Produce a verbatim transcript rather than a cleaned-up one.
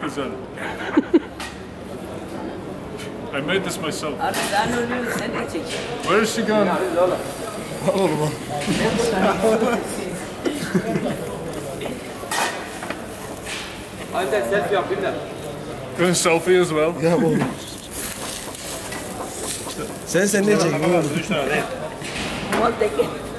güzel. I made this myself. Abi ben ölüyorum, sen de çek. Where is she gone? Al oğlum. Hadi selfie yapayım da. Doing selfie as well. Ya oğlum. Sen sen ne çekiyorsun? Üç tane değil. Mal teke.